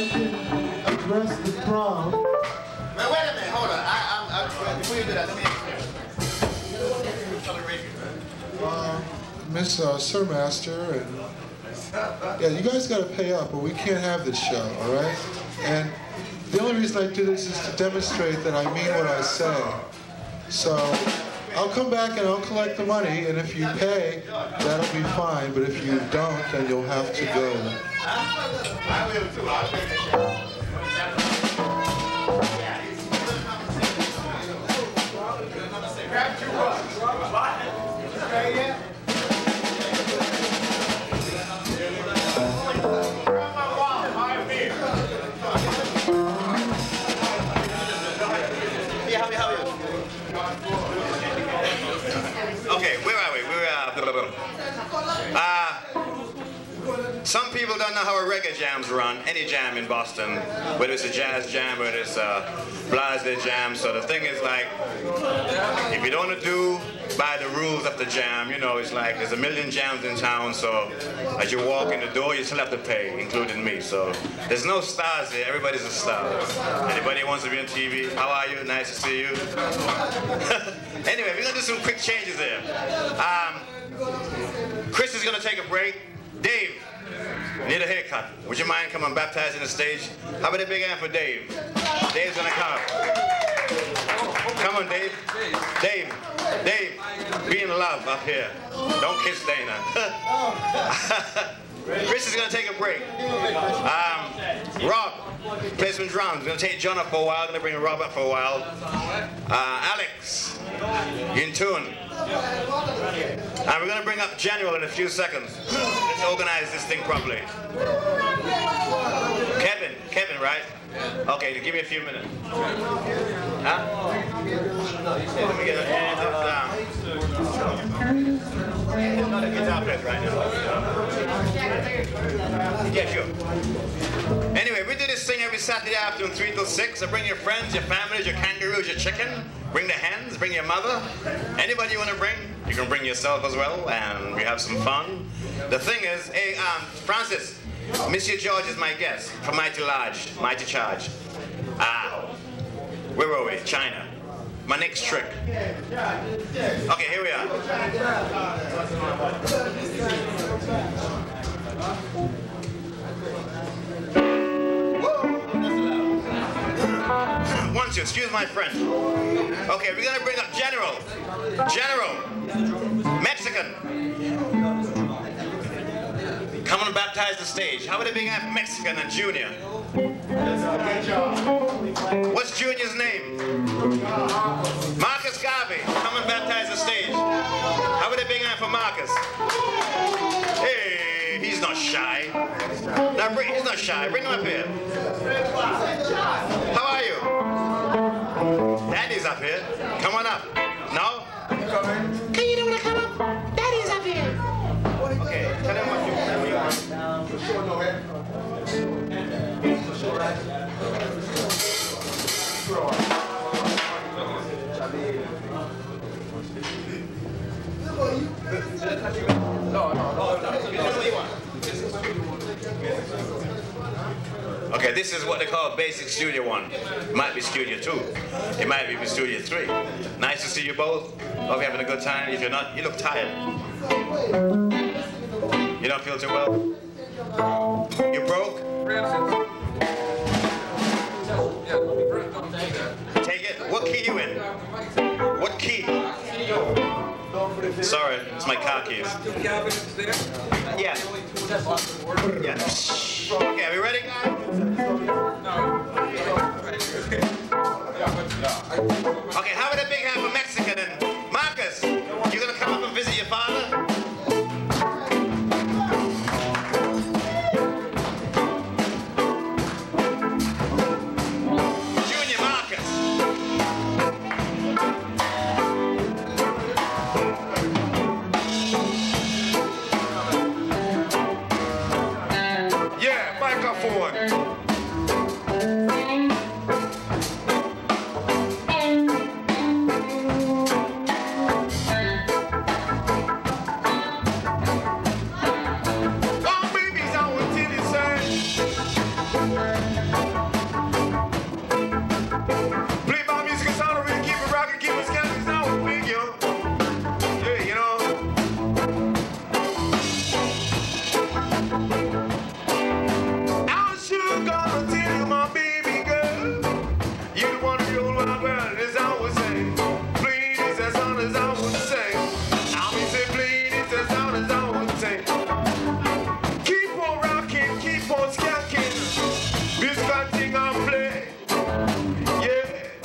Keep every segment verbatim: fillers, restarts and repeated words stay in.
I can address the crowd. Man, wait a minute, hold on. I, I, I, before you do that, let me Uh, Miss uh, Sir Master, and yeah, you guys got to pay up, or we can't have this show, all right? And the only reason I do this is to demonstrate that I mean what I say. So I'll come back and I'll collect the money, and if you pay, that'll be fine. But if you don't, then you'll have to go. I will too. I'll take the show. Grab two bucks. Okay, yeah? Okay, where are we? We're uh, blah, blah, blah. uh some people don't know how a reggae jam's run. Any jam in Boston, whether it's a jazz jam, whether it's a blase jam. So the thing is, like, if you don't want to do by the rules of the jam, you know, it's like there's a million jams in town. So as you walk in the door, you still have to pay, including me. So there's no stars here. Everybody's a star. Anybody wants to be on T V? How are you? Nice to see you. Anyway, we're gonna do some quick changes here. Um, Chris is gonna take a break. Dave, need a haircut. Would you mind coming baptizing the stage? How about a big hand for Dave? Dave's gonna come. Come on, Dave. Dave, Dave, be in love up here. Don't kiss Dana. Chris is gonna take a break. Um, Rob, play some drums. We're gonna take John up for a while. Gonna bring Rob up for a while. Uh, Alex, you in tune. And we're gonna bring up General in a few seconds. Let's organize this thing properly. Kevin, Kevin, right? Okay, give me a few minutes. Huh? Let me get a hand up down. There's not a guitar player right now. Yeah, sure. Anyway, we do this thing every Saturday afternoon, three till six. So bring your friends, your families, your kangaroos, your chicken. Bring the hens, bring your mother. Anybody you want to bring, you can bring yourself as well, and we have some fun. The thing is, hey, um, Francis, Monsieur George is my guest from Mighty Large, Mighty Charge. Ah, where were we? China. My next trick. Okay, here we are. Once you excuse my friend. Okay, we're gonna bring up General. General. Mexican. Come and baptize the stage. How about a big hand Mexican and Junior? What's Junior's name? Marcus Garvey. Come and baptize the stage. How about a big hand for Marcus? Hey, he's not shy. Now bring, he's not shy. Bring him up here. How are you? Daddy's up here. Come on up. No? Can you don't want to come up? Daddy's up here. Okay, tell him what you want. Okay, this is what they call basic studio one. It might be studio two. It might be studio three. Nice to see you both. Hope you're having a good time. If you're not, you look tired. You don't feel too well? You broke? Take it. What key you in? What key? Sorry, it's my car keys. Yeah. Yeah. Okay, are we ready? Okay, how about a big hand for Mexican and Marcus? You gonna come up and visit your father? Play my music sound, really keep it rocking, keep it scanning, sound big, yo. Yeah, you know. I'm sure gonna tell you, my baby girl, you're the one of the old wild world, as I would say. Please, as sound as I would say. I mean, say, please, as sound as I would say. Keep on rocking, keep on skanking. This kind of thing I play. Yeah.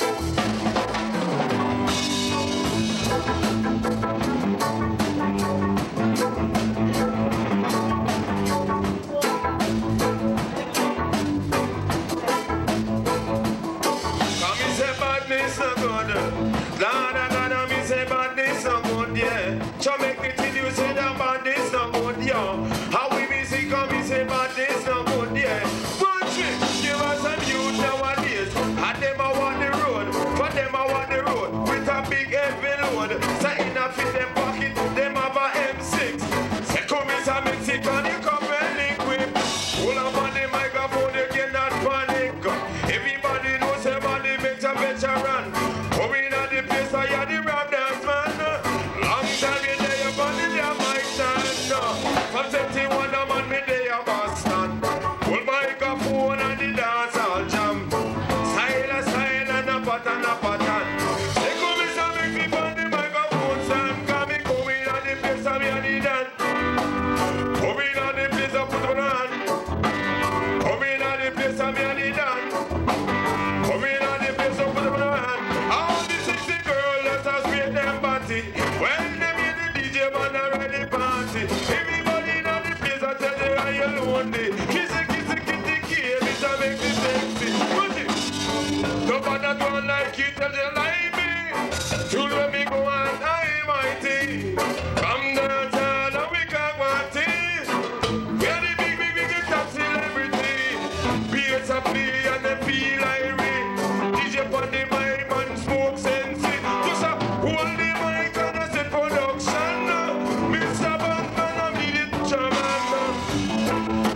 Come and say badness no good. Lord, I gotta me say badness no good, yeah. So make me tell you say that badness no good, yeah. How we be say come and say badness no good, yeah. Watch it, give us some youth nowadays. And them I want the road, for them I want the road. With a big heavy load. So in a fit them pocket, them have a M six. Say come and say Mexican, you come well equipped. Hold up on the microphone, you cannot panic. Everybody knows somebody makes a veteran. Come in at the place, I am the rap dance man. Long time you there, you body there, my stand. From seventy-one, I'm on me there, Boston. Hold microphone and the dance all jam. Style, style, and a pattern, a pattern. They come in, so make me on the microphone stand. Come in, come in at the place, I'm here, the dance. Come in at the place, I put on hand. Come in at the place, I'm here, the dance. Come in at the place, I put on hand. All the sexy girls, let us create them body. When them hear the D J man a ready party. Everybody in the place, I tell you how you lonely. Kiss it, kiss it, kiss it, kiss it, I make me sexy. Put it. Nobody don't like you, tell you like me. To let me go on, I'm mighty. From the town of Wikawati. We're the big, big, big, top celebrity. Beats a play and they feel like rain. D J on the mic and smoke sensei. Just a hold the mic and I say production. Mister Bandman, I'm the chairman.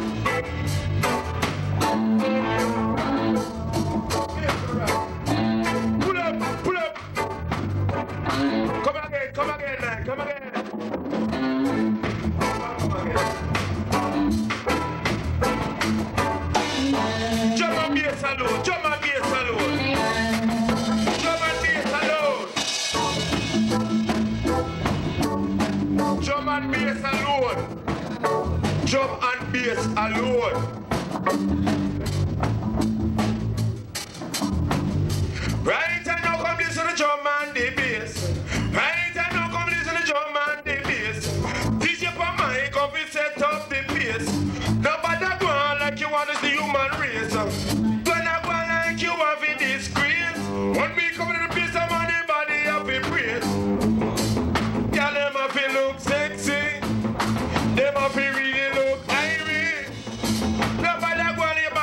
Pull up, pull up. Come again, come again, man, come again. Come again. Jump and bass alone, jump and bass alone. Jump and bass alone. Jump and bass alone. Jump and bass alone. Right and now come listen to drum and the bass. Right and now come listen to drum and the bass. D J for mic up and set up the pace. Nobody go on like you want is the human race. Gonna go on like you have a disgrace. When we come to the place, I'm on the body of a praise. Y'all them have to look sexy. Them have to really look irie. Nobody go on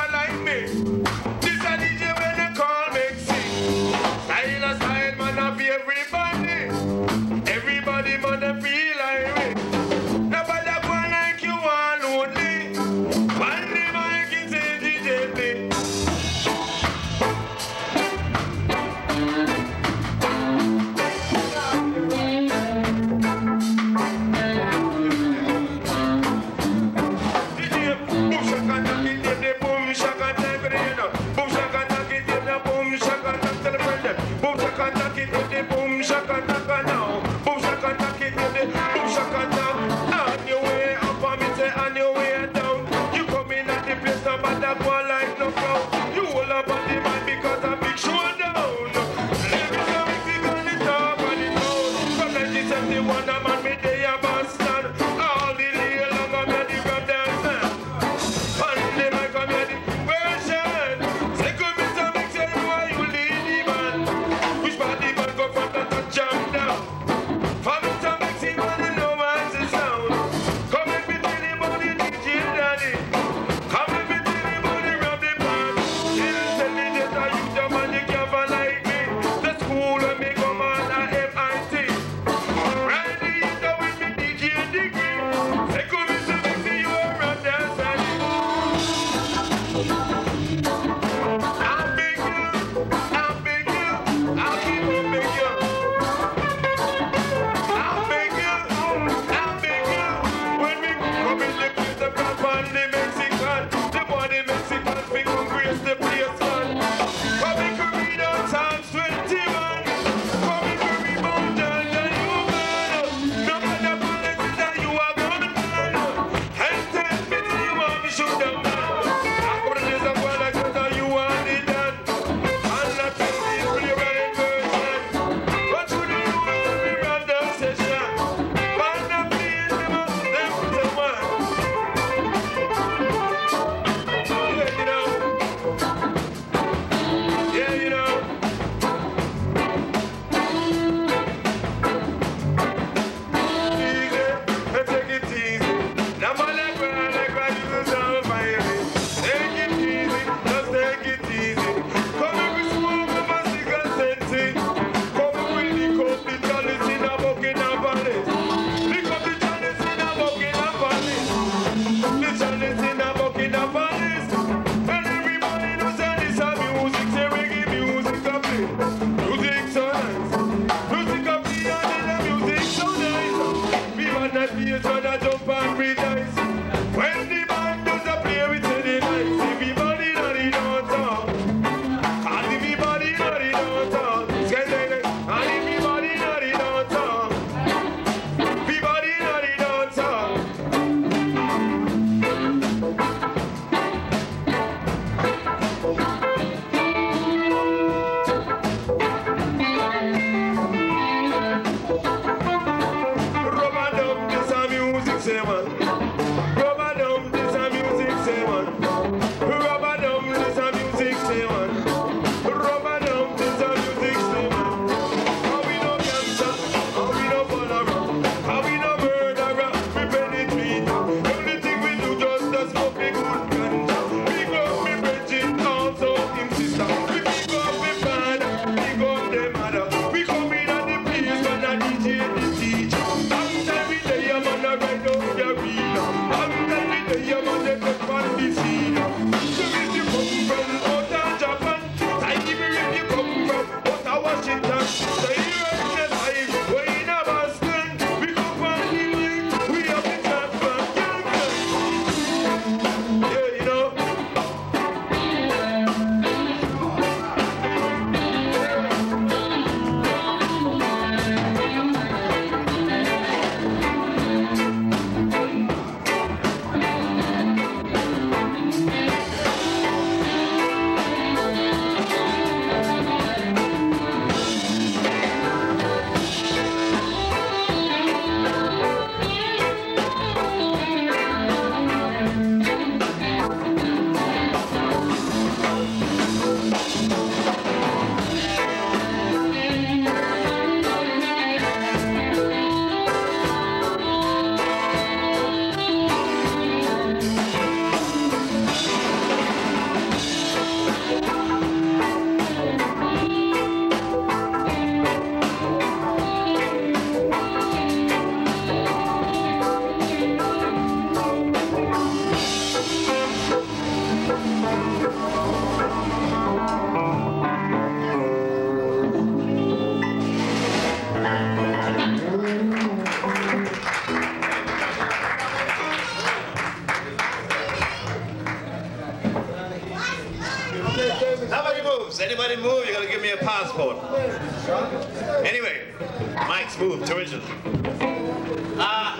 Nobody moves. Anybody move, you're gonna give me a passport. Anyway, Mike's moved to Richard. Ah.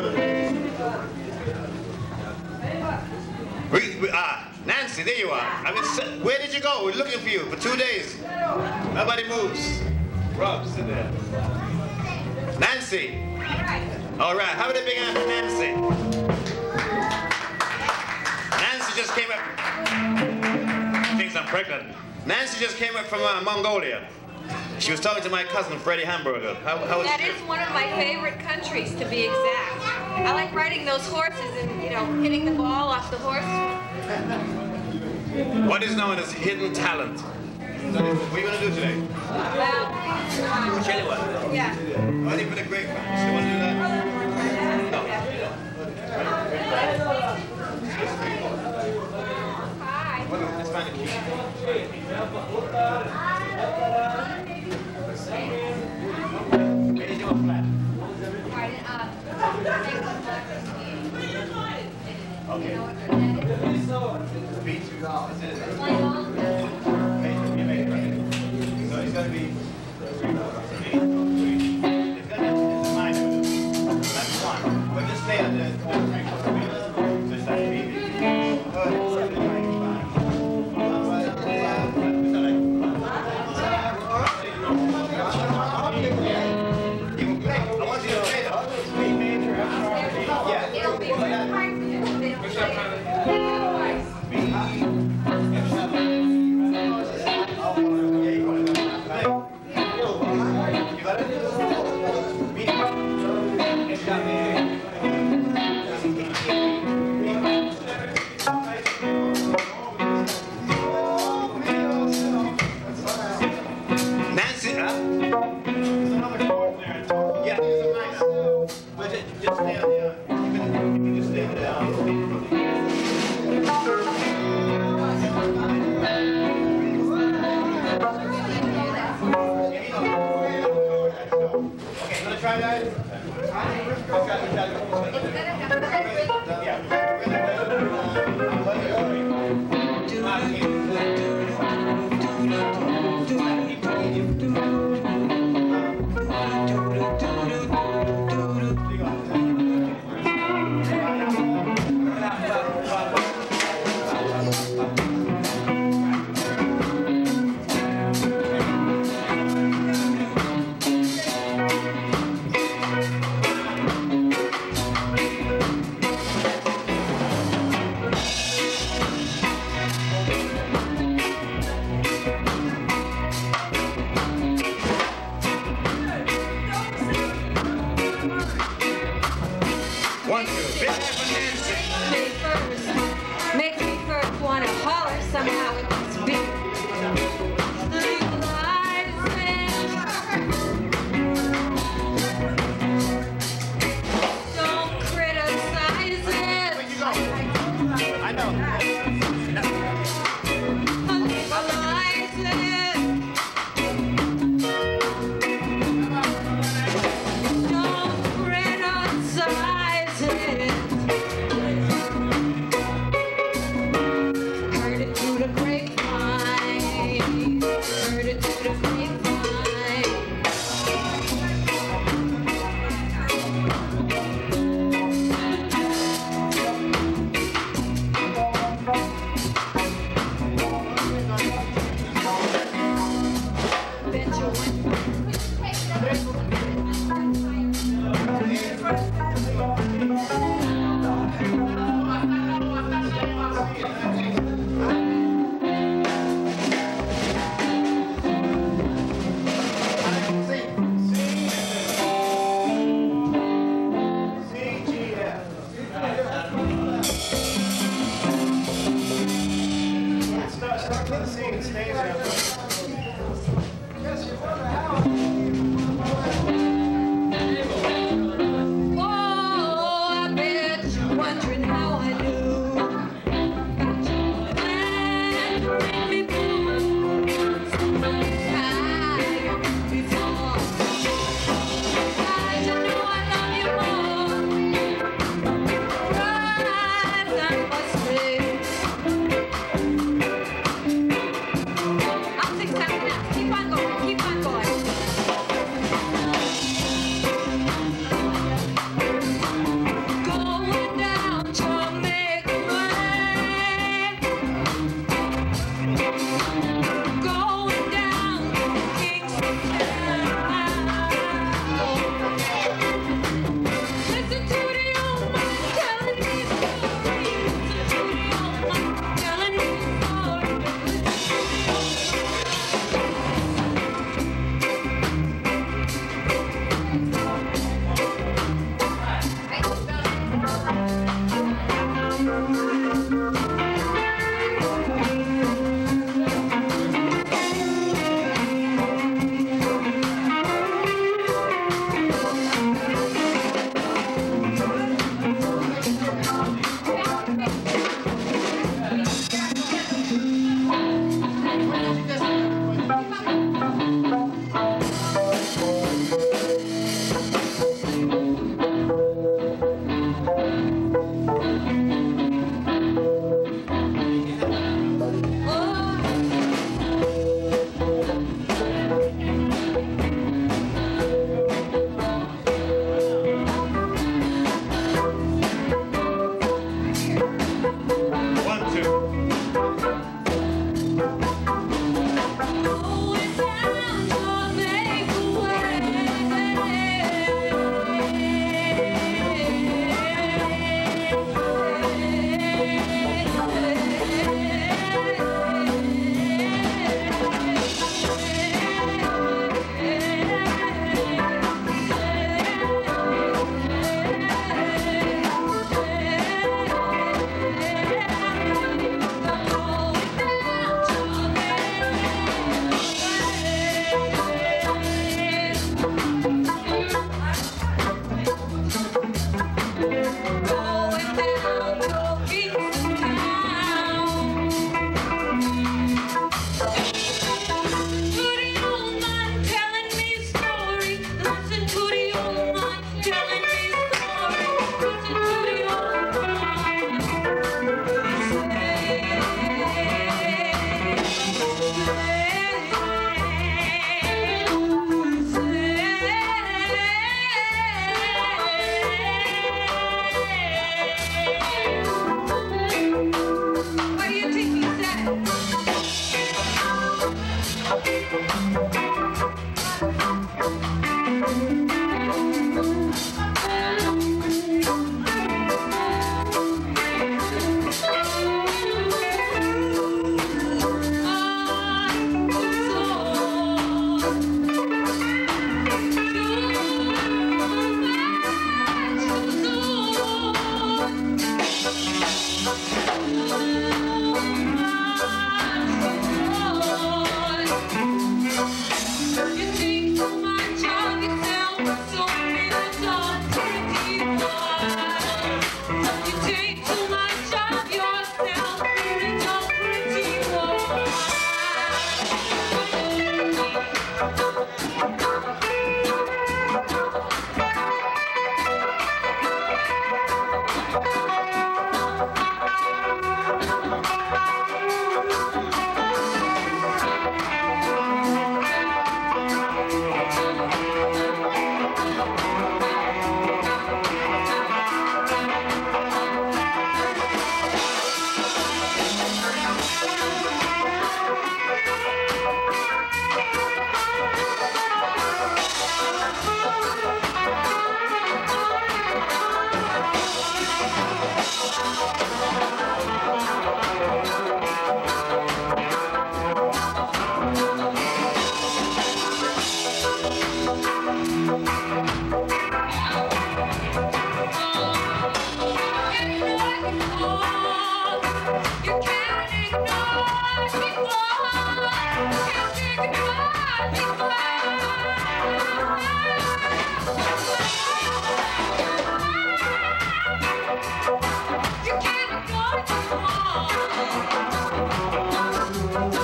We, we, ah, Nancy, there you are. I mean, where did you go? We're looking for you for two days. Nobody moves. Rob, sit there. Nancy. All right. How about a big hand for Nancy? Nancy just came up. She thinks I'm pregnant. Nancy just came up from uh, Mongolia. She was talking to my cousin, Freddie Hamburger. How, how was That she? is one of my favorite countries, to be exact. I like riding those horses and, you know, hitting the ball off the horse. What is known as hidden talent? What are you going to do today? Well, um, Tell you what. yeah. Ready for the great fans? You want to do that? No. Hi. Let's find a key. Where is your flat? Pardon, uh, Okay. Beach? So it's going to be... It's going to mine. That's one. But just stay on the drink. So it's like baby.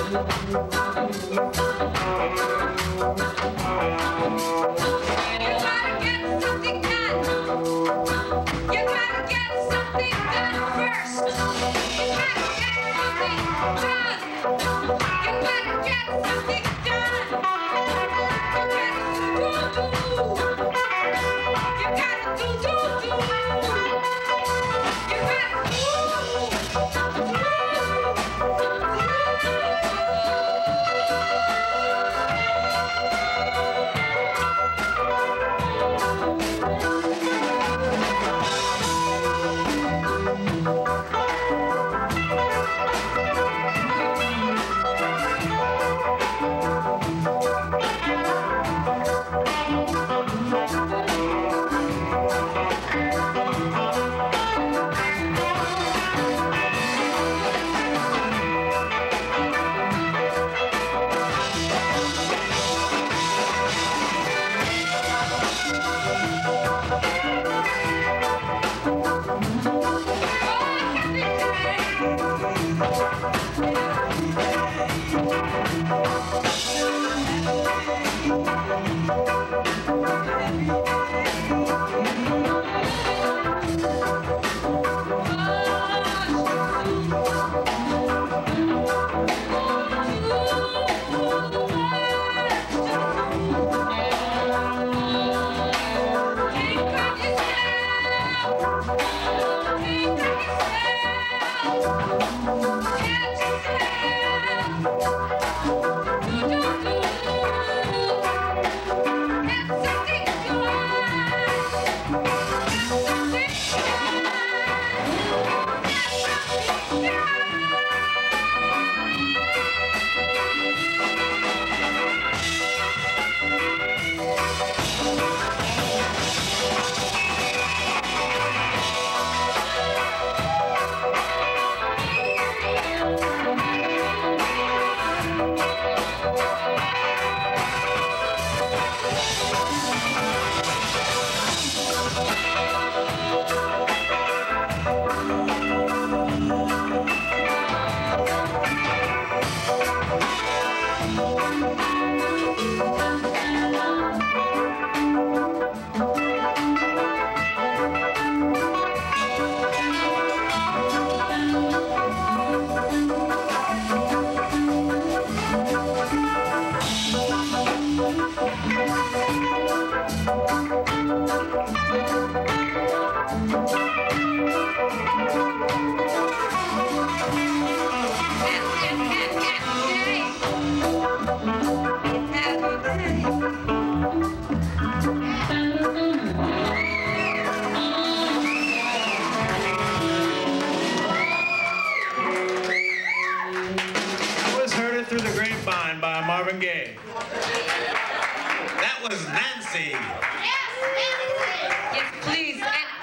That was Nancy. Yes, please.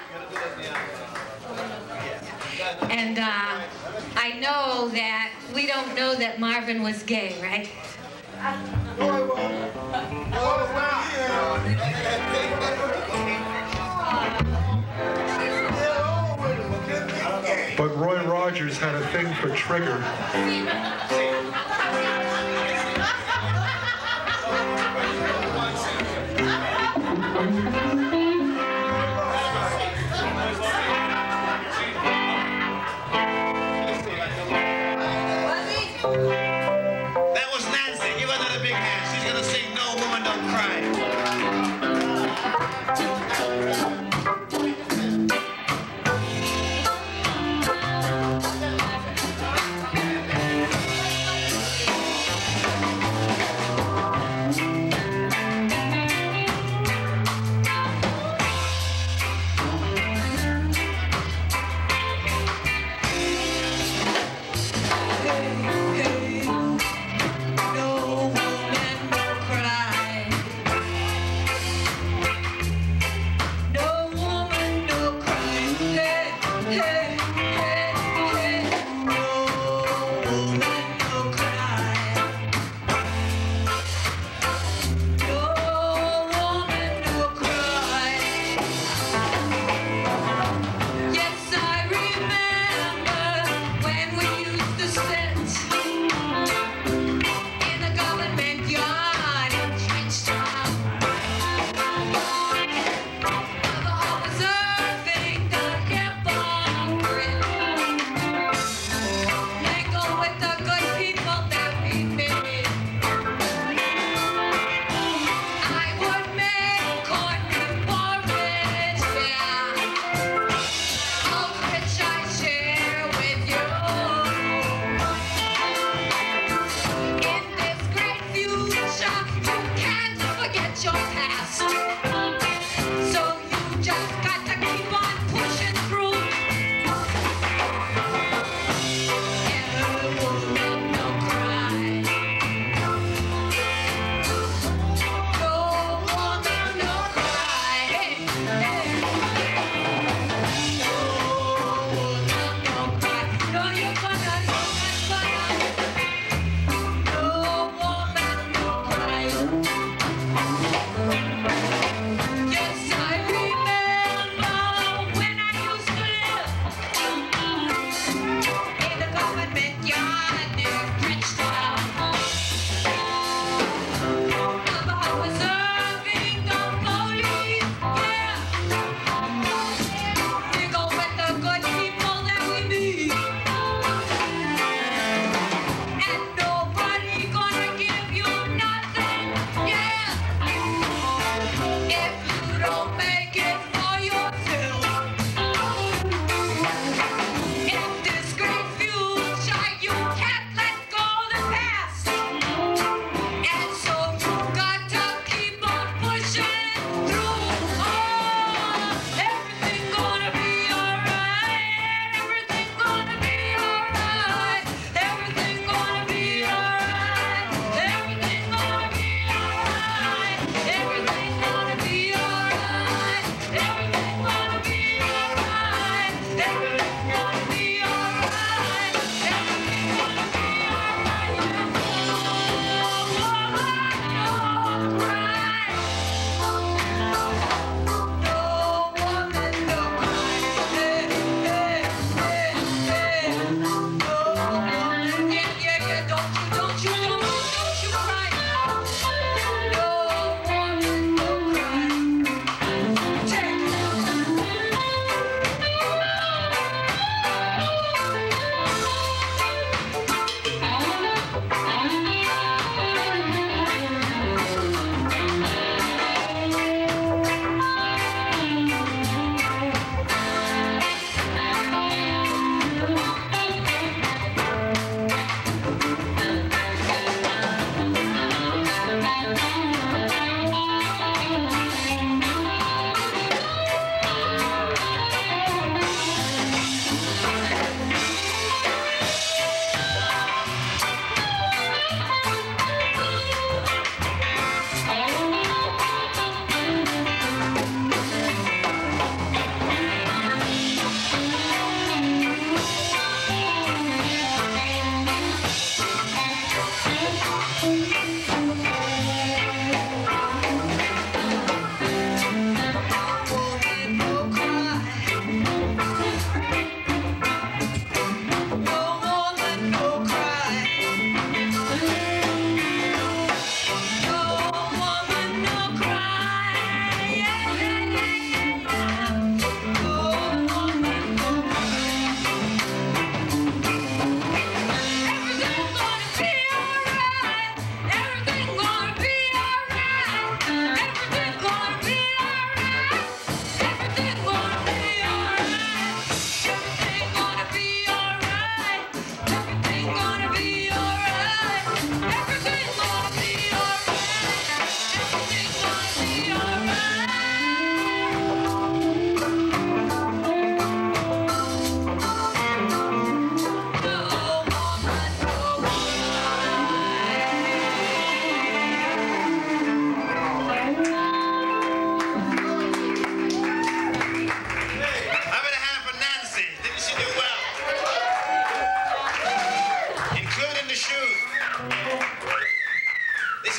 And, and uh, I know that we don't know that Marvin was gay, right? But Roy Rogers had a thing for Trigger. That was Nancy. Give her another big hand. She's gonna sing No Woman Don't Cry.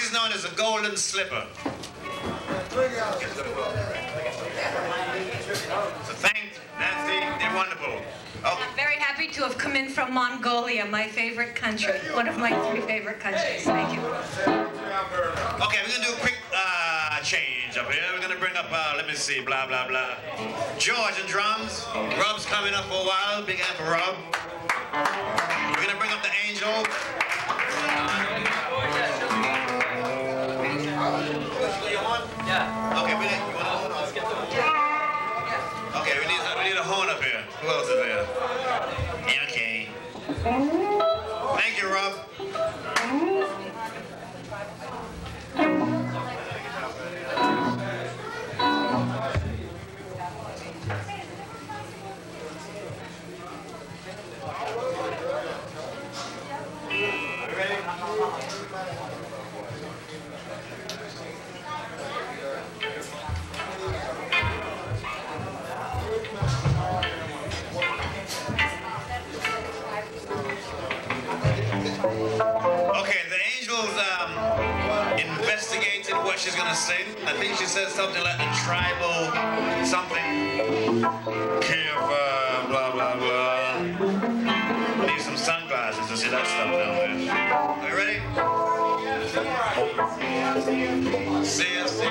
is known as a golden slipper. So thanks, Nancy, they're wonderful. Oh. I'm very happy to have come in from Mongolia, my favorite country. One of my three favorite countries. Thank you. Okay, we're gonna do a quick uh, change up here. We're gonna bring up, uh, let me see, blah, blah, blah. George and drums. Rob's coming up for a while. Big hand for Rob. We're gonna bring up the angel. Yeah. Okay, we need, you want a horn? Okay, we need, we need a horn up here. Who else is there? Okay. Thank you, Rob. What she's gonna sing. I think she said something like the tribal something. Give uh, blah blah blah. Need some sunglasses to see that stuff down there. Are you ready? See ya, see ya.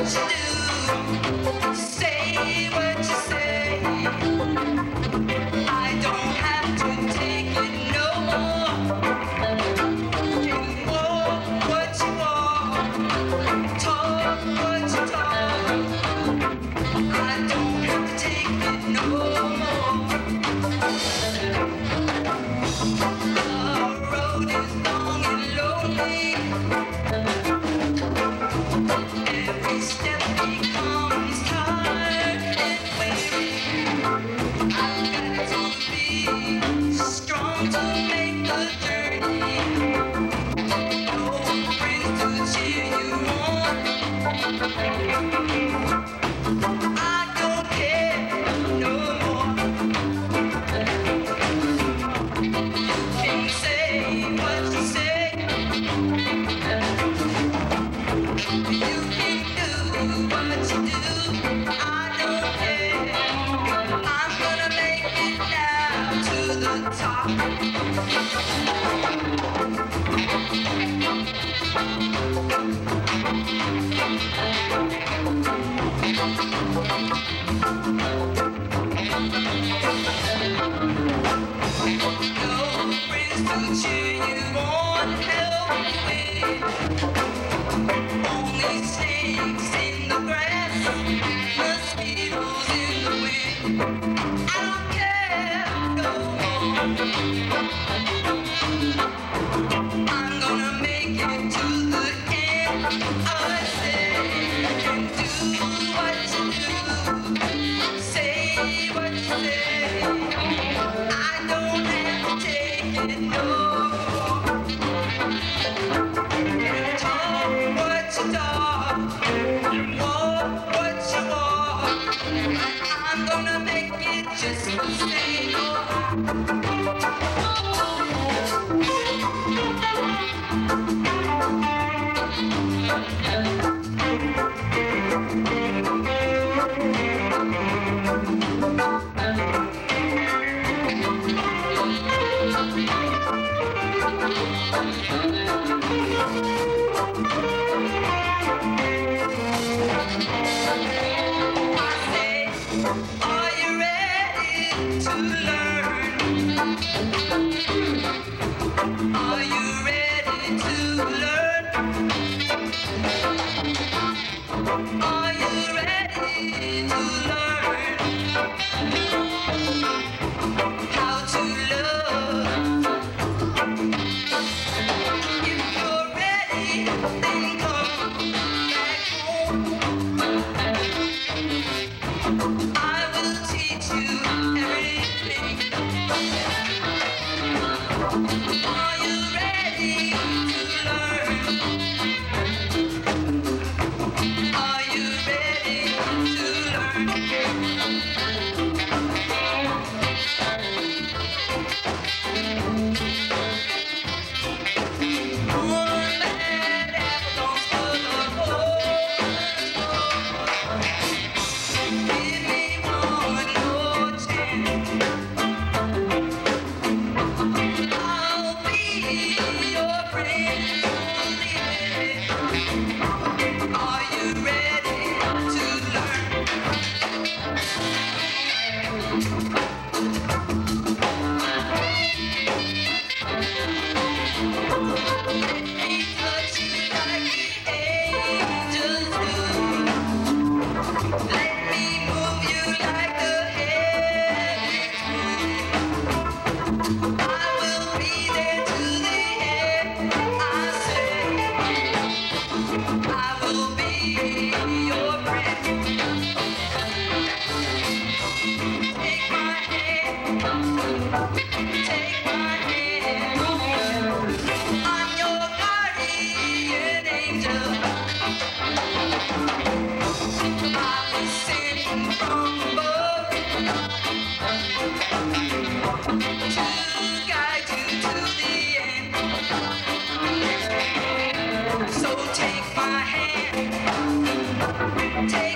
Take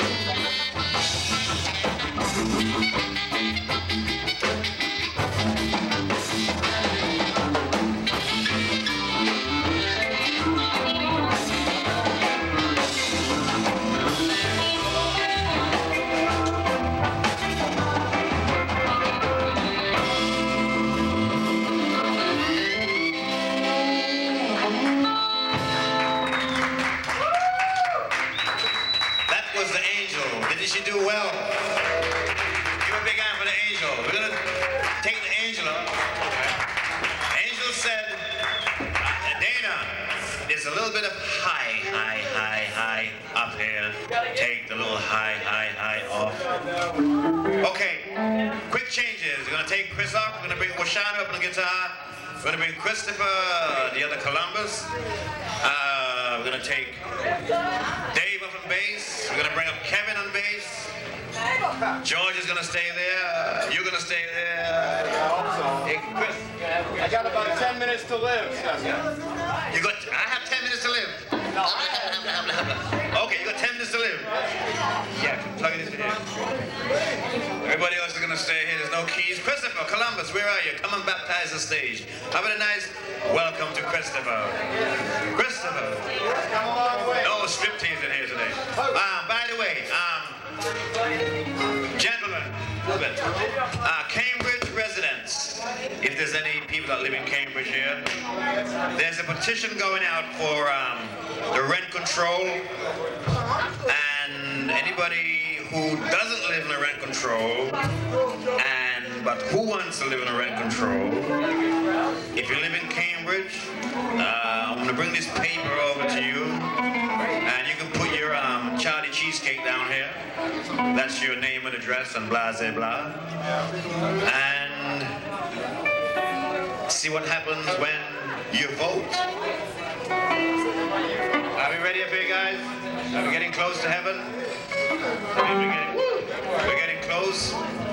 George is gonna stay there. You're gonna stay there. I hope so. Hey, Chris. I got about ten minutes to live. You got? I have ten minutes to live. No. Okay, you got ten minutes to live. Yeah, plug it into here. Everybody else is gonna stay here. There's no keys. Christopher, Columbus, where are you? Come and baptize the stage. Have a nice welcome to Christopher. Christopher. Come a long way. No striptease in here today. Um, by the way, um. Gentlemen, uh, Cambridge residents, if there's any people that live in Cambridge here, there's a petition going out for um, the rent control, and anybody who doesn't live in the rent control, and but who wants to live in the rent control, if you live in Cambridge, uh, I'm going to bring this paper over to you, and you can put your um, Charlie cheesecake down here. That's your name and address and blah, blah, blah. And see what happens when you vote. Are we ready up here, guys? Are we getting close to heaven? Are we getting, we're getting close.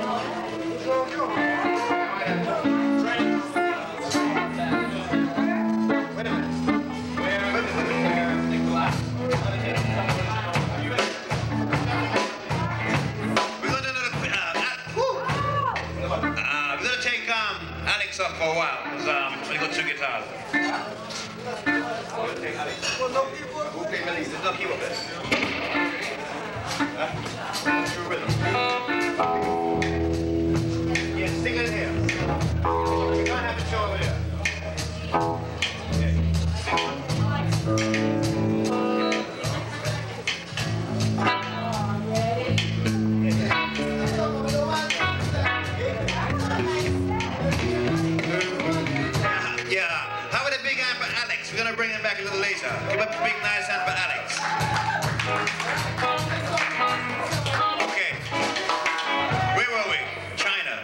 Up for a while, because um, we got two guitars. Who played Melissa? There's no keyboard there. Huh? Yeah, sing it here. We can't have a show over there. Bring him back a little later. Give up a big nice hand for Alex. Okay. Where were we? China.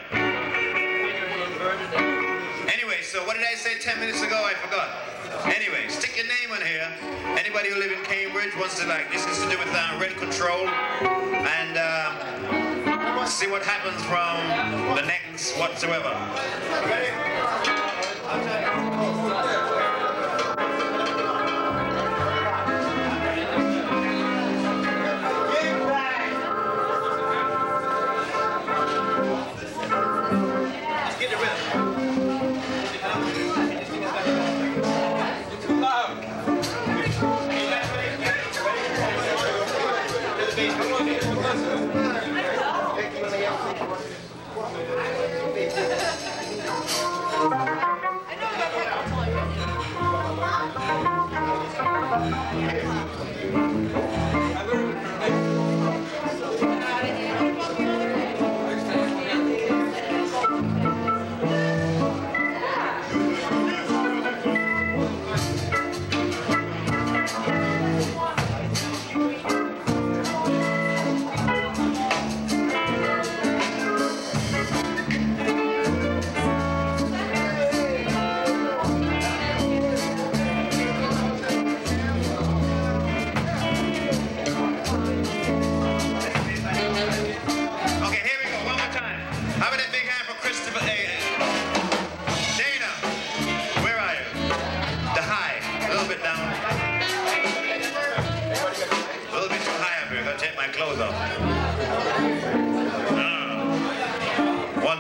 Anyway, so what did I say ten minutes ago? I forgot. Anyway, stick your name on here. Anybody who live in Cambridge wants to, like, this is to do with uh, rent control, and uh, see what happens from the next whatsoever. Ready? I'll tell you.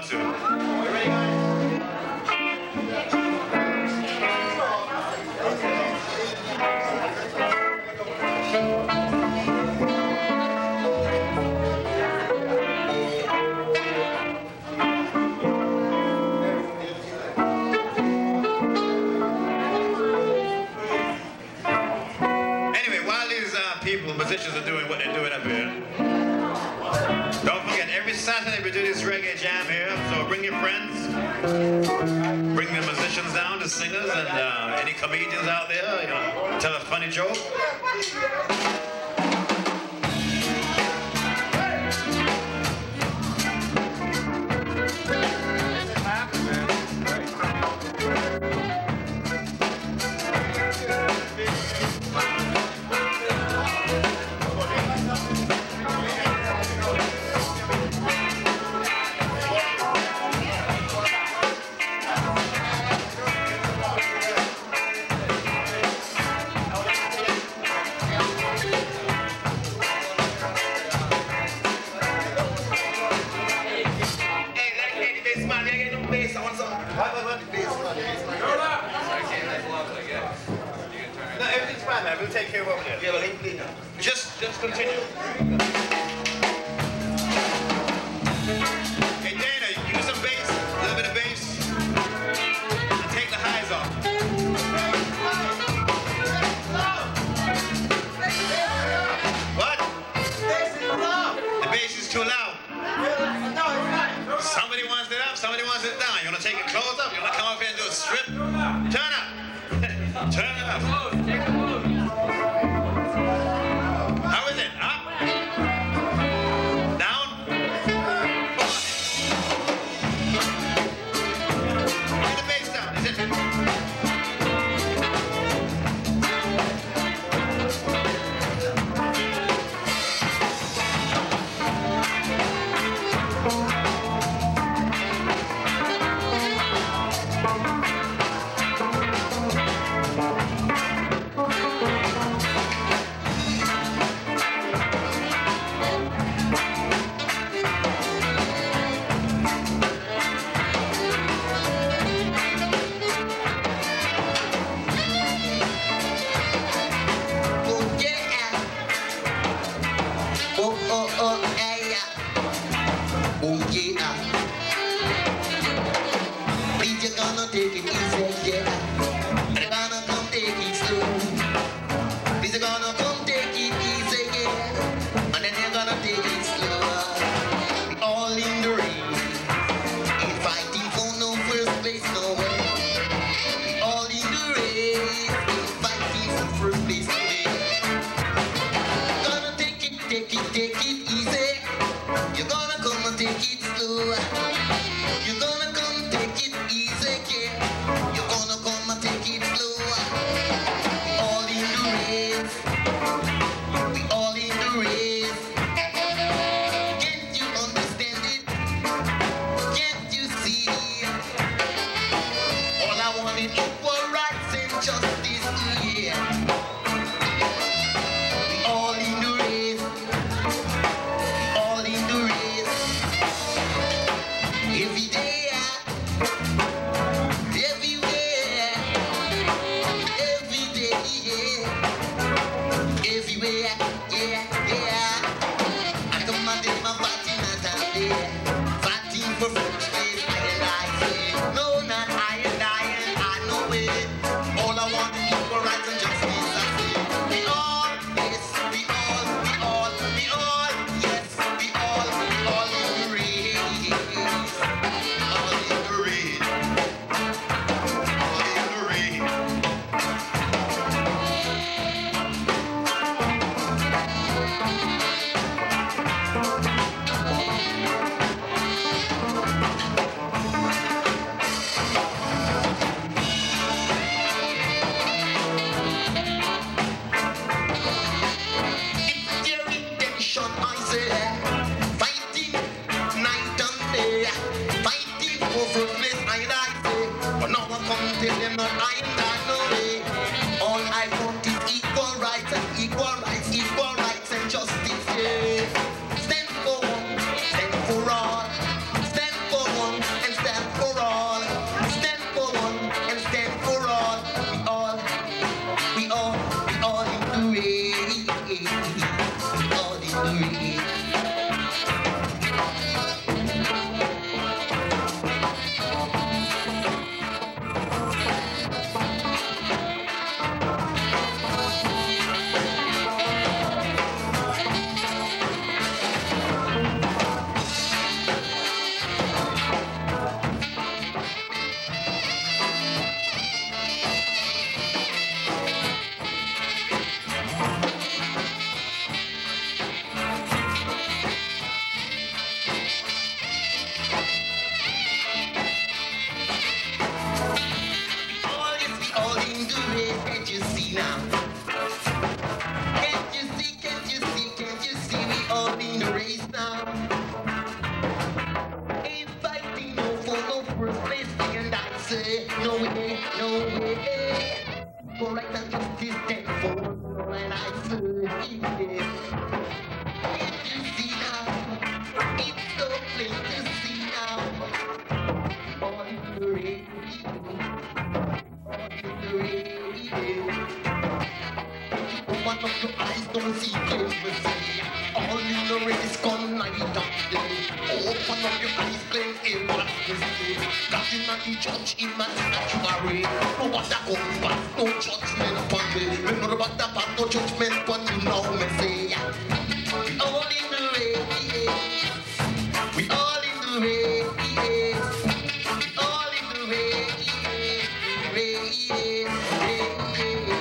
to. You ready, guys? Musicians are doing what they're doing up here. Don't forget, every Saturday we do this Reggae Jam here, so bring your friends, bring the musicians down, the singers, and uh, any comedians out there, you know, tell a funny joke. We'll take care of over there. Just, just continue. Hey Dana, use some bass, a little bit of bass, and take the highs off. What? The bass is too loud. Somebody wants it up, somebody wants it down. You want to take your clothes up? You want to come up here and do a strip? Turn up. Turn it up. How is it? Up? Down? Bring the bass down. Is it? Every day. judge imaginary. No matter come back, no judgment upon me. Me no matter back, no judgment upon me. Now me say, we all in the reggae. We all in the reggae. We all in the reggae. Reggae, reggae.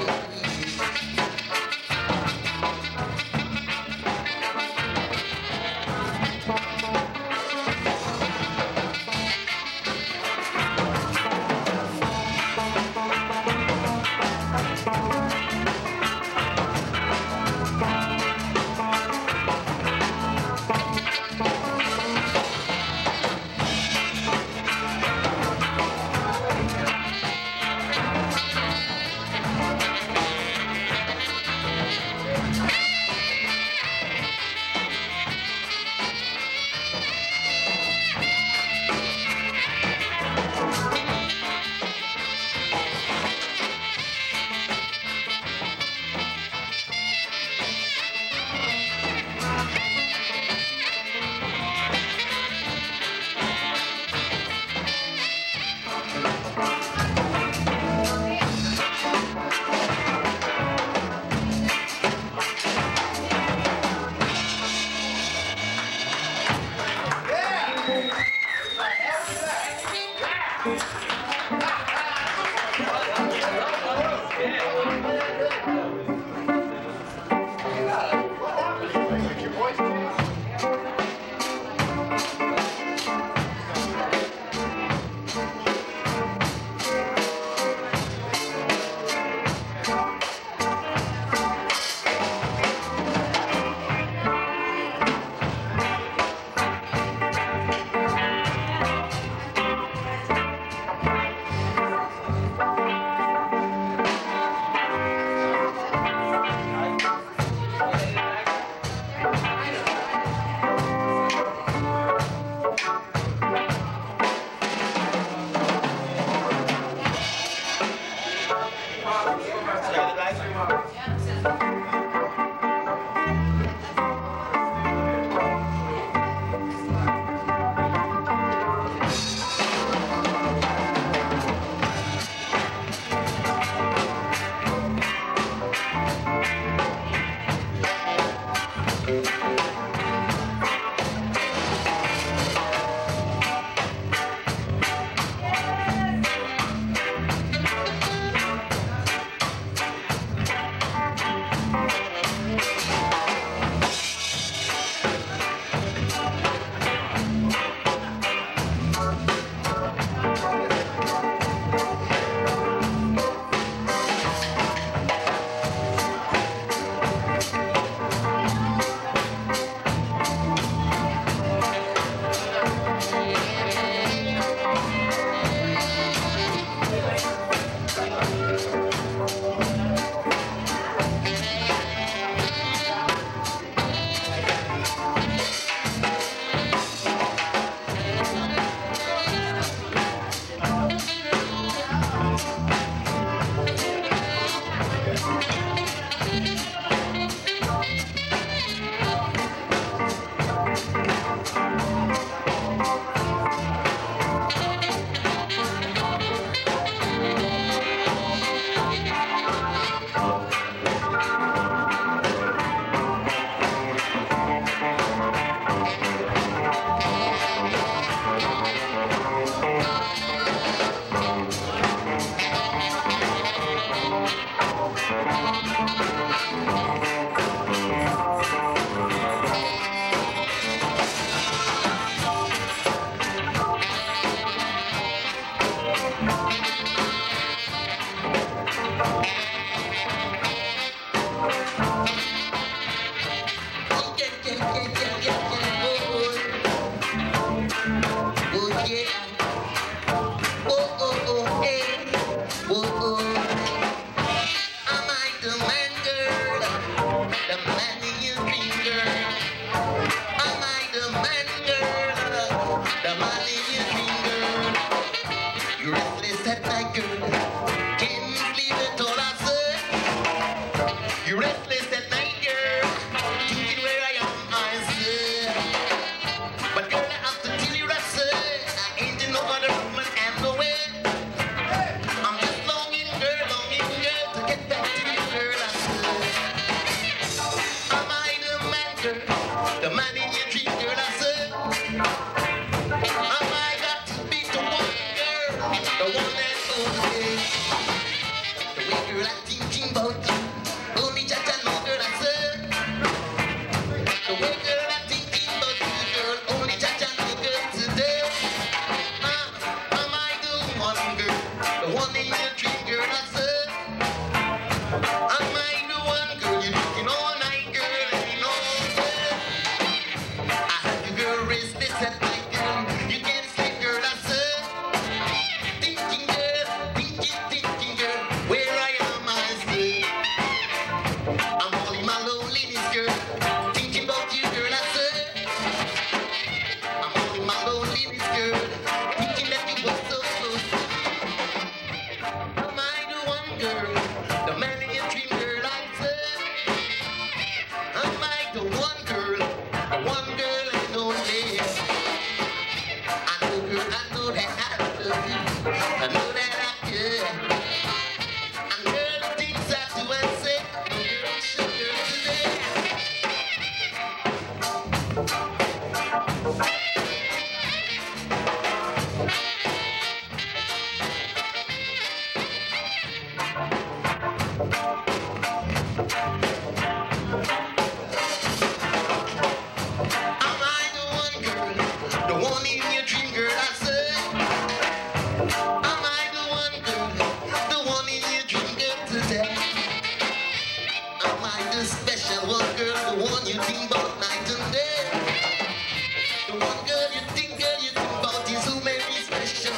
your dream, girl, I said. I might got to be the one girl, the one that's only. The way, girl, I'm thinking about you. Only Jaja know, girl, I said. The way, girl, I'm thinking about you, girl. Only Jaja know, girl, today. Uh, am I the one girl, the one in your dream, girl, I said. Am I the one girl you looking all night, girl, and you know, girl. I had you, girl, restless at night, girl. You can't sleep, girl, I said. Thinking, girl, thinking, thinking, girl, where I am, I stay. I'm all in my loneliness, girl. Thinking about you, girl, I said. I'm all in my loneliness, girl. Thinking that you were so close. Am I the one girl, the man in your dream, girl, I said. Am I the one girl, the one girl and only. I know, girl, I know that I love you. I know that I care. And girl, the things I do and say, girl, sugar today. Am I the one girl, the one in your dream, girl, I said. Am I the one girl, the one in your dream, girl, today? Am I the special one girl, the one you think about night and day? The one girl you think, girl, you think about is who made me special.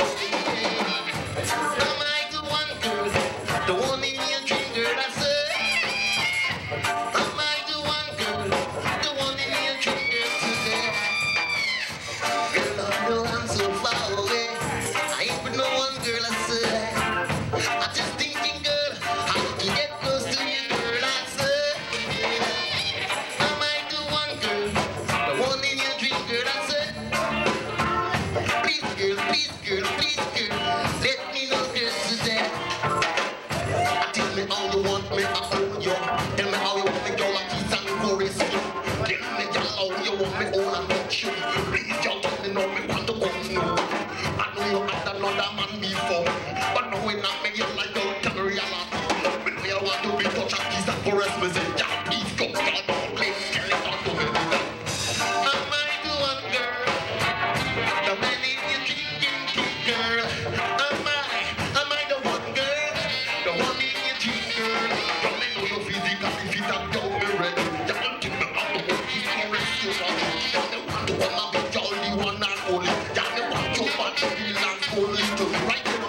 Am I the one girl, the one in your dream, girl, I said. Am I the one girl, the one in your dream, girl, today? Girl, I know I'm so far away. I ain't with no one, girl, I said. I'm just thinking, girl, how to get close to you, girl, I said. Am I the one girl, the one in your dream, girl, I said. Please, girl, please, girl, please, girl, let me know, girl, today. Tell me how you want me, I hold you. Tell me how you want me, girl, I kiss and chorus you. Tell me, girl, how you want me, all I touch you. Please, girl, let me know me want to come now. I know you had another man before, but now when I make you like don't tell me reality. When we all want to be touch and kiss and chorus me, say, yeah, please come, girl, don't play, tell it on to me. Am I the one girl, the man in your dream, dream, dream, girl? Am I, am I the one girl, the one in your dream, girl? Girl, I know you physically fit and don't be ready. You can give me all the work, you can rest your body. You don't want to wanna be all the one and only. You don't want to want to be like only to right now.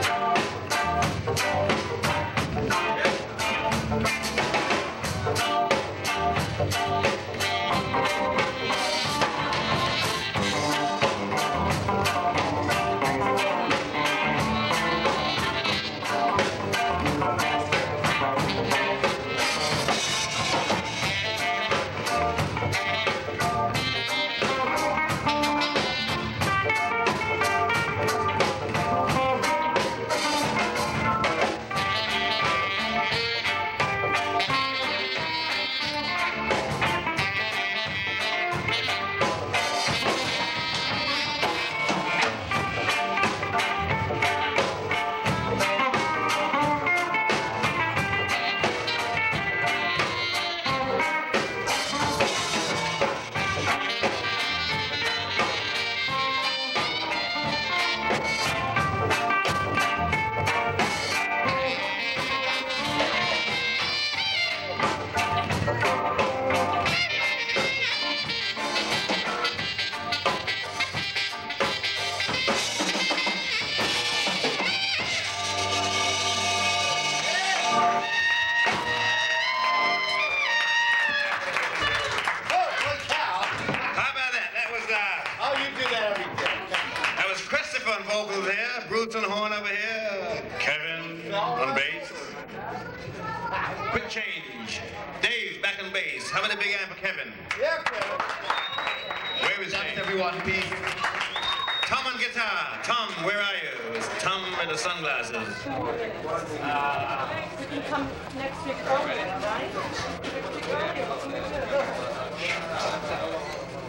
Bruce on horn over here, Kevin on bass. Quick change. Dave back on bass. How about a big hand for Kevin? Yeah, Kevin. Where is Thanks, Dave? everyone. Peace. Tom on guitar. Tom, where are you? It's Tom with the sunglasses. Uh, you can come next week earlier, right? Next week earlier.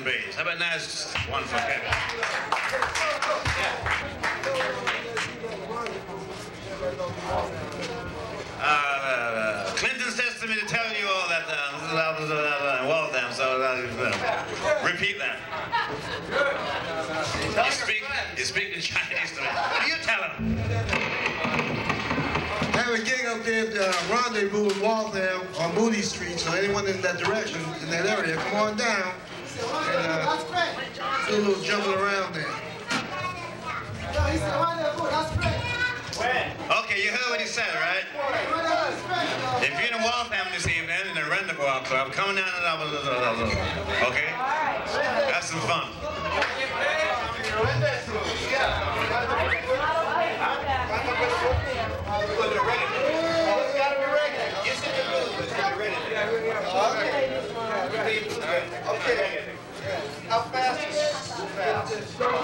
and bass. How about nice one for Kevin? Uh, Clinton says to me to tell you all that uh, Waltham, so uh, repeat that. You speak, you speak in Chinese to me. What do you tell him? Have a gig up there at the uh, Rendezvous in Waltham on Moody Street, so anyone in that direction, in that area, come on down and uh, do a little jumping around there. Okay, you heard what he said, right? If you're in Waltham this evening in the Rendezvous Club, come down and okay? Have some fun. Okay. How fast is too fast?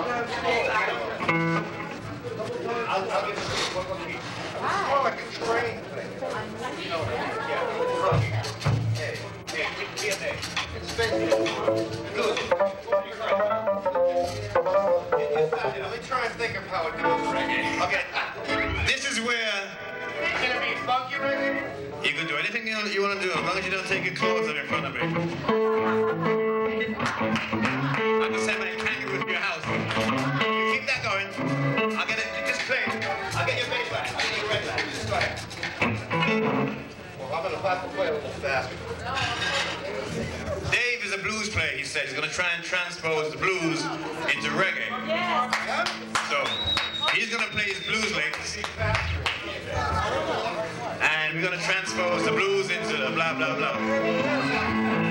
I'll, I'll give you one more piece. It's more like a train thing. Yeah. Hey, hey, give me a name. It's fancy. Good. Let me try and think of how it goes, reggae. Okay. This is where Can it be funky reggae? you can do anything you, you want to do as long as you don't take your clothes off in front of me. I'm just saying my kangaroo with your house. You keep that going. I'll get it. Just play. I'll get your bass back. I'll get your red back. Just go ahead. Well, I'm going to have to play a little faster. Dave is a blues player, he said. He's going to try and transpose the blues into reggae. Yes. So, he's going to play his blues licks. And we're going to transpose the blues into the blah, blah, blah.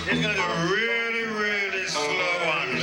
He's gonna do really, really slow ones.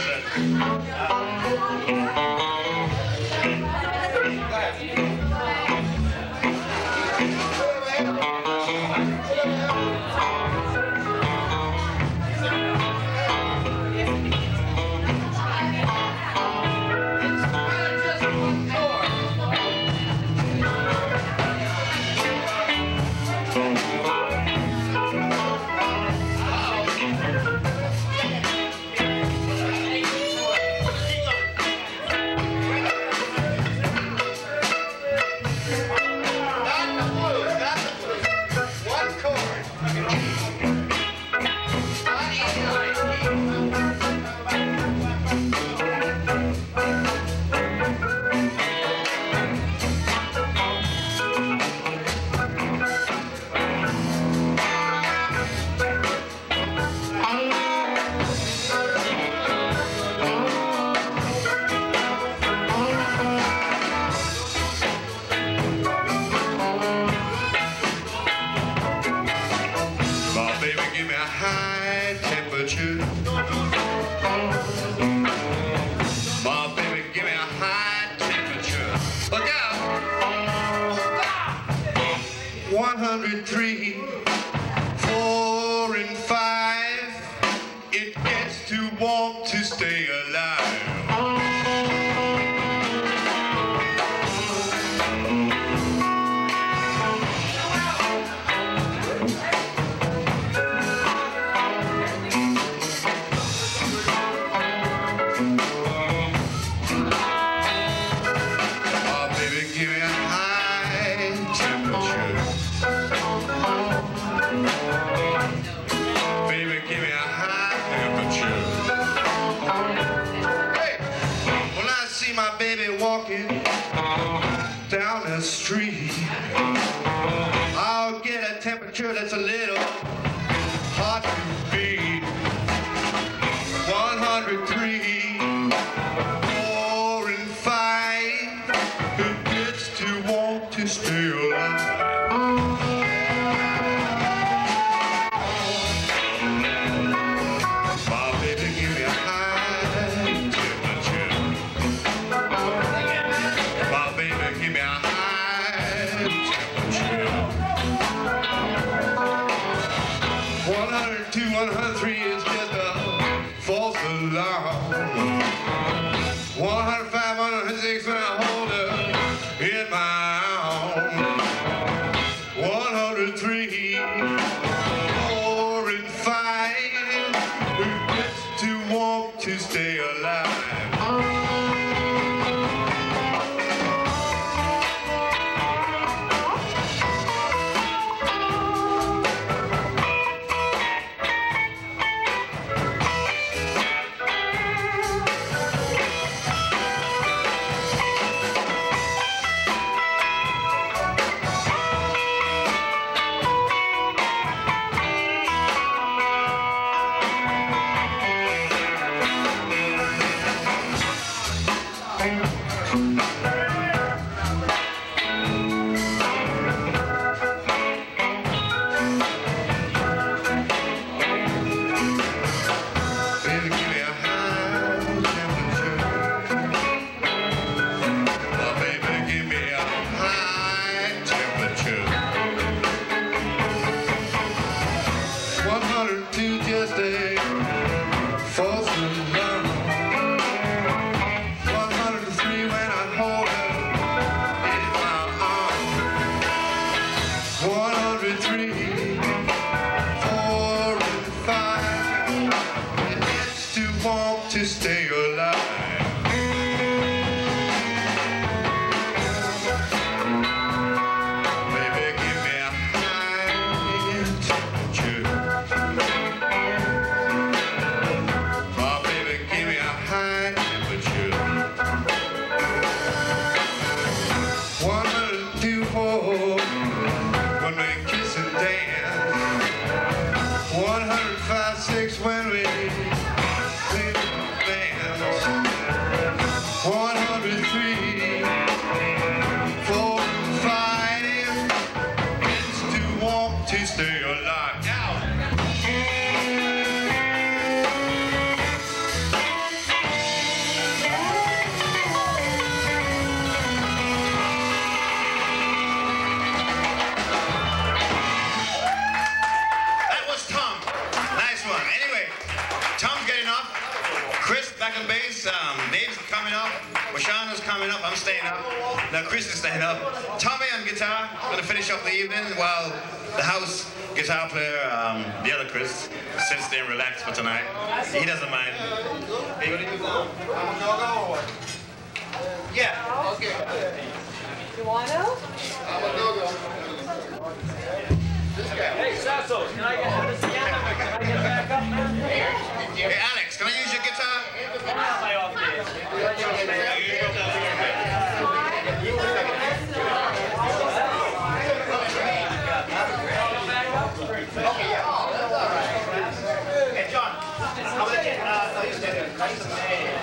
one hundred three, four and five, it gets to want to stay alive. Walking down the street, I'll get a temperature that's a little hot to beat. one hundred three, four and five, it gets to want to stay alive. My baby give me a high temperature. Give me a high temperature. one hundred two, one hundred three is just a false alarm. one hundred five, one hundred six when I hold her in my arms. one hundred three, four and five, it gets to want to stay alive. I'm staying up. Now Chris is staying up. Tommy on guitar, gonna finish up the evening while the house guitar player, um, the other Chris, sits there and relaxes for tonight. He doesn't mind. Hey, what do you want? Yeah. Okay. You want to? I'm a go-go. Hey, Cecil, can I get this piano? Can I get back up, man? Hey, Alex, can I use your guitar? Yeah, my off days. Hey, John, how about it? Uh, I used to custom made.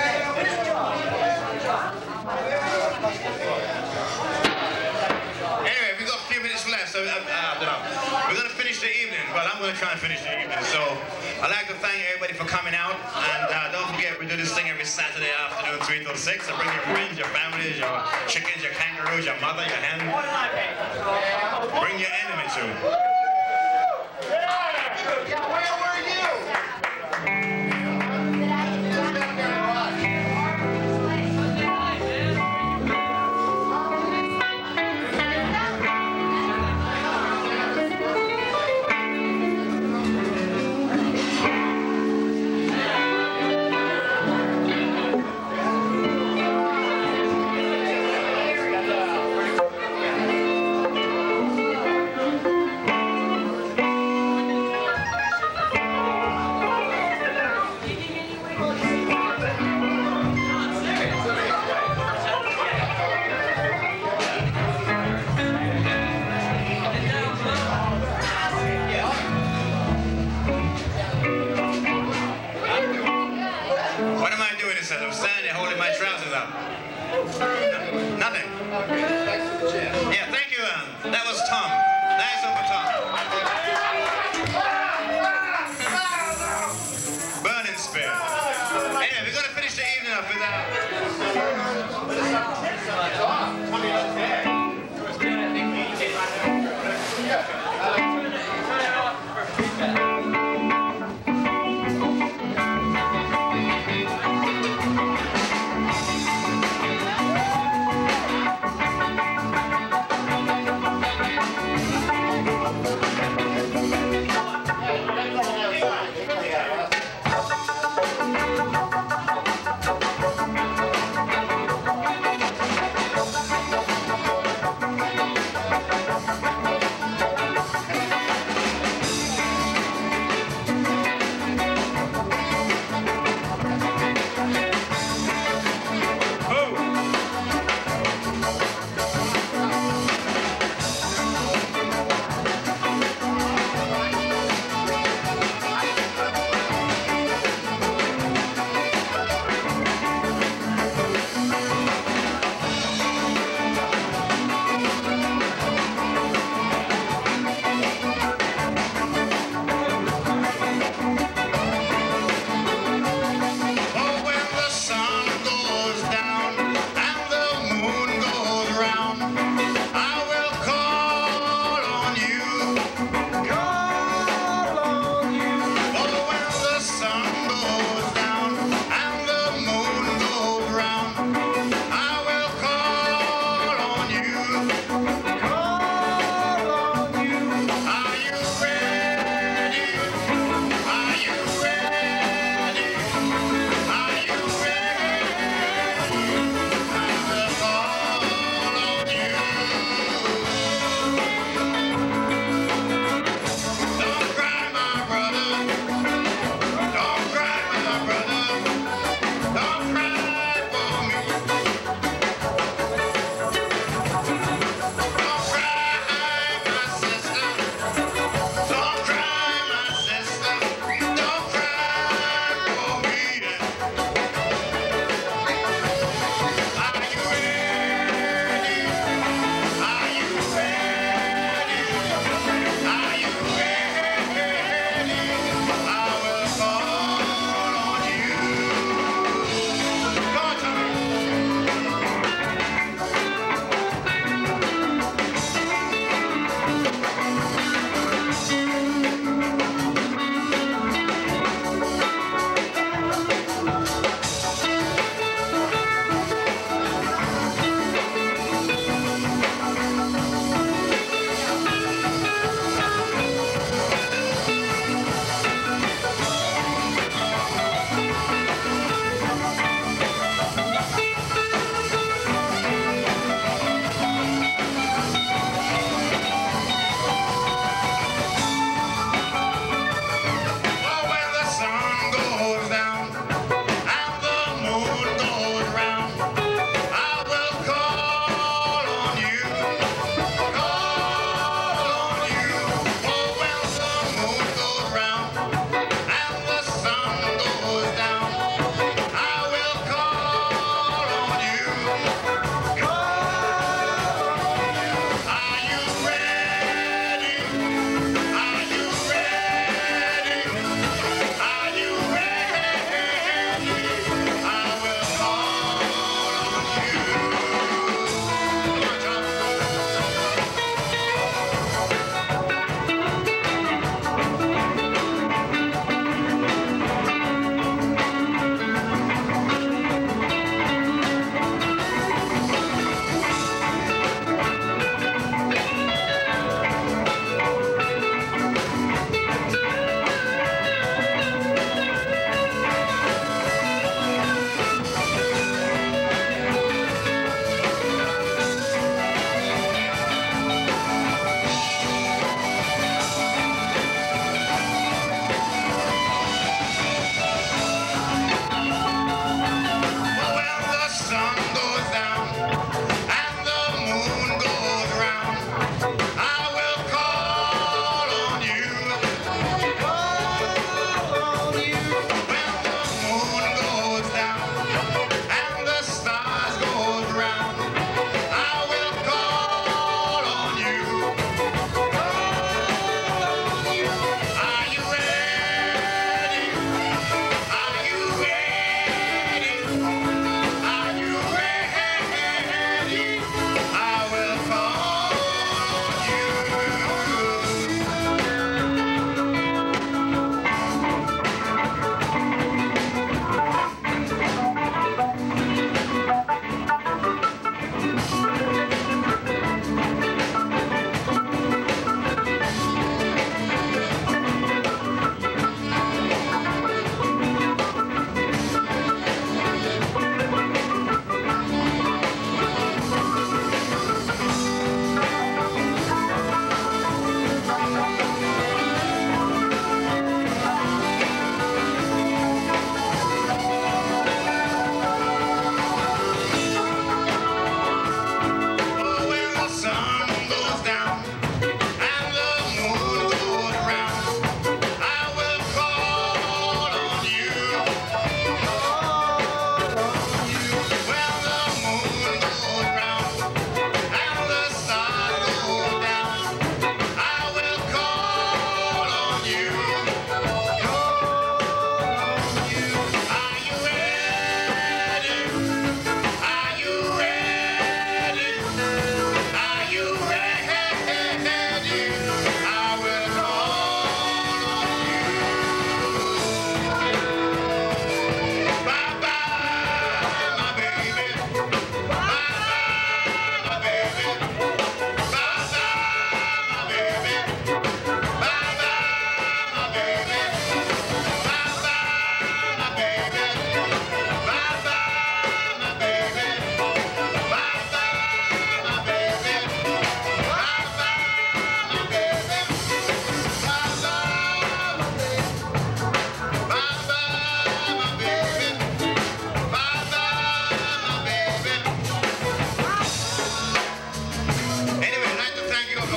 Anyway, we got a few minutes left, so uh, uh, we're going to finish the evening. Well, I'm going to try and finish the evening. So I'd like to thank everybody for coming out. And uh, don't forget, we do this thing every Saturday afternoon, three till six. So bring your friends, your families, your chickens, your kangaroos, your mother, your hen. Bring your enemy too.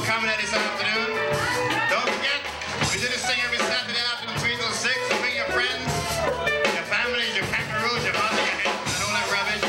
coming out this afternoon. Don't forget, we do this thing every Saturday afternoon, three till six. So bring your friends, your families, your kangaroos, your mother, your head, and all that rubbish.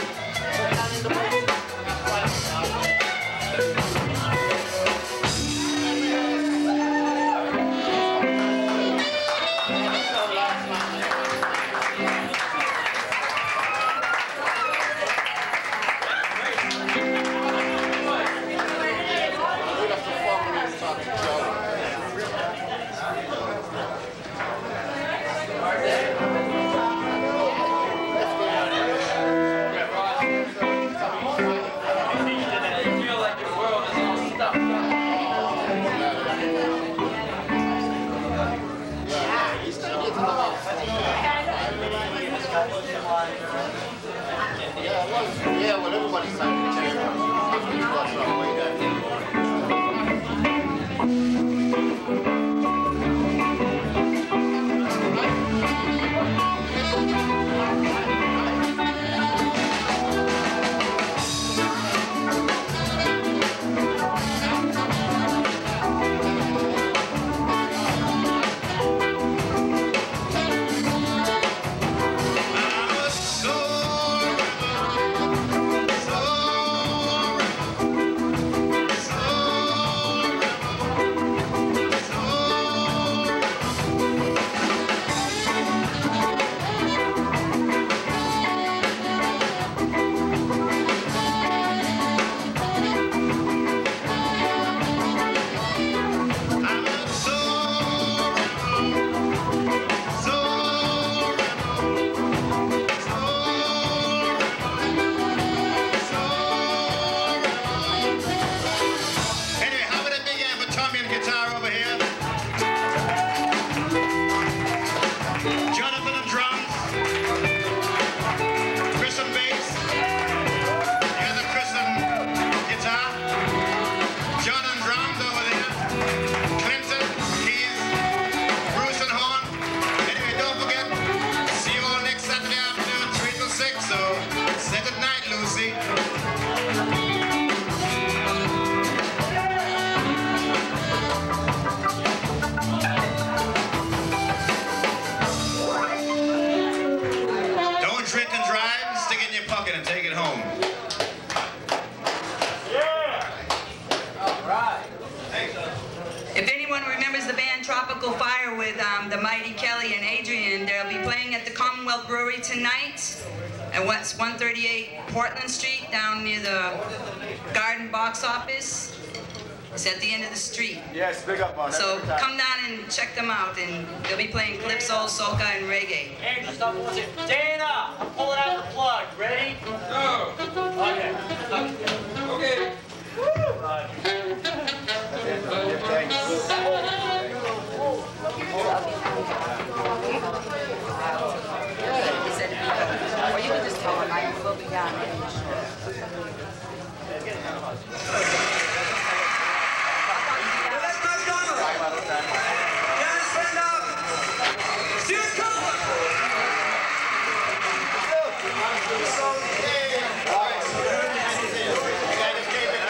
Yeah, well, everybody's trying to check tonight at what's one thirty-eight Portland Street down near the Garden box office. It's at the end of the street. Yes, big up on So come down and check them out, and they'll be playing calypso, soca, and reggae. Hey, just stop one second. Dana, I'm pulling out the plug. Ready? Go. Okay. Okay. He said, or you can just tell him I will be down. So, hey, all right. You gotta just keep it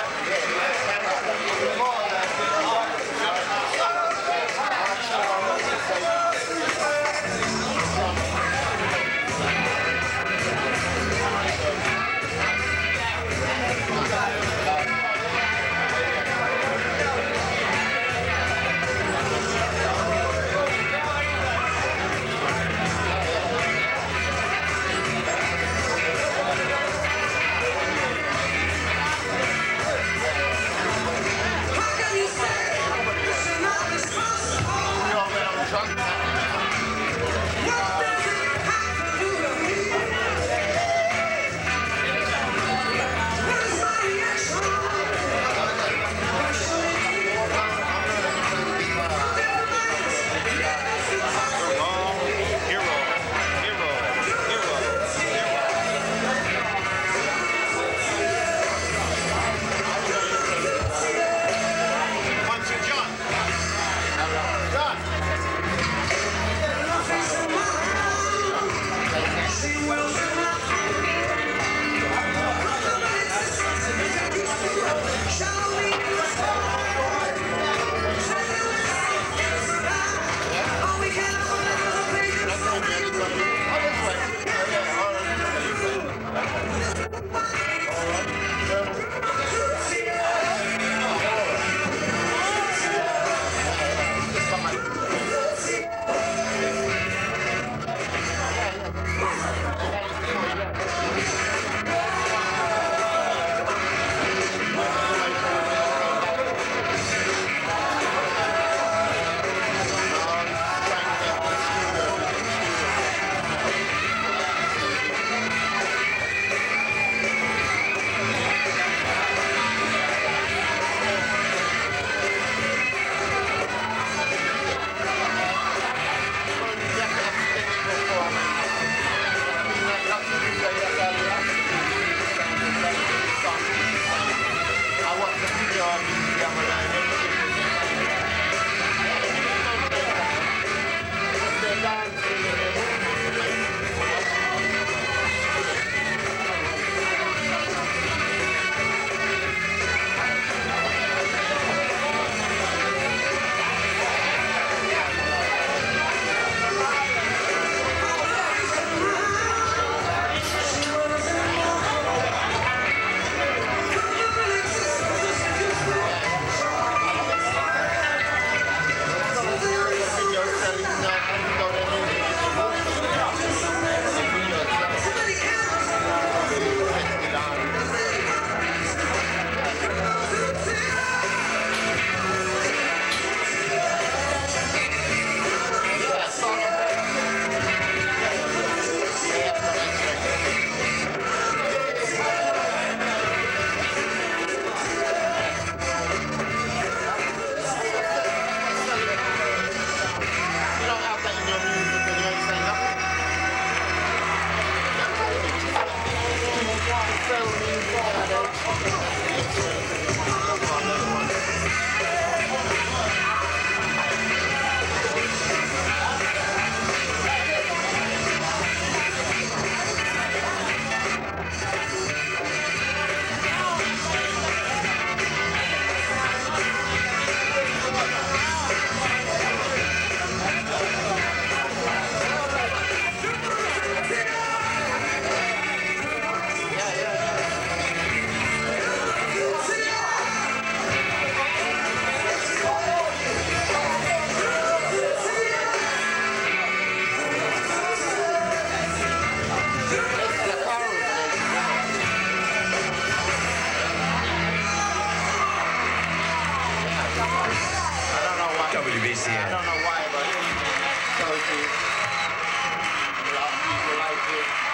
place here. I don't know why, but so it is. A lot of people like it.